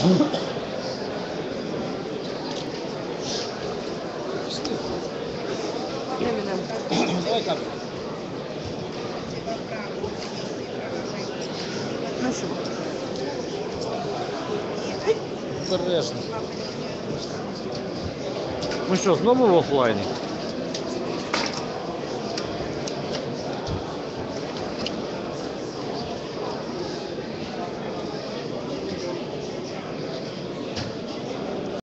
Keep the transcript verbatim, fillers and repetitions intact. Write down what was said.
Давай камеру. Ну що? Бережно. Ну що, знову в офлайні?